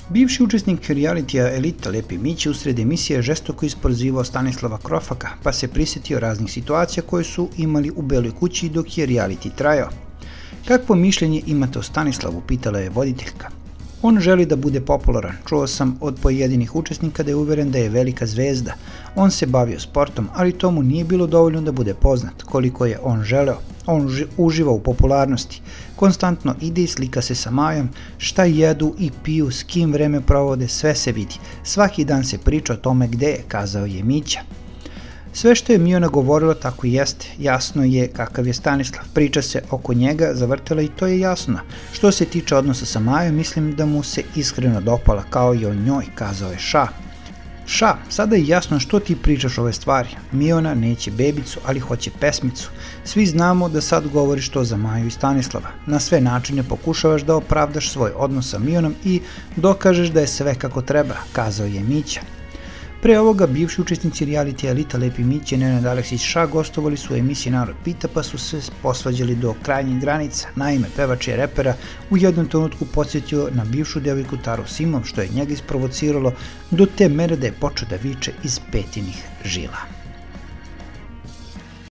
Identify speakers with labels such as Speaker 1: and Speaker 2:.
Speaker 1: Bivši učesnik realitija Elita Lepi Mić usred emisije žestoko isprozivao Stanislava Krofaka, pa se prisjetio raznih situacija koje su imali u Beloj kući dok je reality trajao. Kakvo mišljenje imate o Stanislavu, pitala je voditeljka. On želi da bude popularan. Čuo sam od pojedinih učesnika da je uveren da je velika zvezda. On se bavio sportom, ali to mu nije bilo dovoljno da bude poznat koliko je on želeo. On uživa u popularnosti. Konstantno ide i slika se sa Majom, šta jedu i piju, s kim vreme provode, sve se vidi. Svaki dan se priča o tome gde je, kazao je Mića. Sve što je Miona govorila tako i jeste. Jasno je kakav je Stanislav. Priča se oko njega zavrtela i to je jasno. Što se tiče odnosa sa Majom, mislim da mu se iskreno dopala kao i o njoj, kazao je Ša. Ša, sada je jasno što ti pričaš ove stvari. Miona neće bebicu, ali hoće pesmicu. Svi znamo da sad govoriš to za Maju i Stanislava. Na sve načine pokušavaš da opravdaš svoj odnos sa Mionom i dokažeš da je sve kako treba, kazao je Mića. Pre ovoga, bivši učesnici realitija Elita Lepi Mić i Nenad Aleksić Ša gostovali su u emisiji Narod pita, pa su se posvađali do krajnjih granica. Naime, pevač je repera u jednom trenutku podsjetio na bivšu devojku Taru Simov, što je njega isprovociralo do te mere da je počeo da viče iz petinih žila.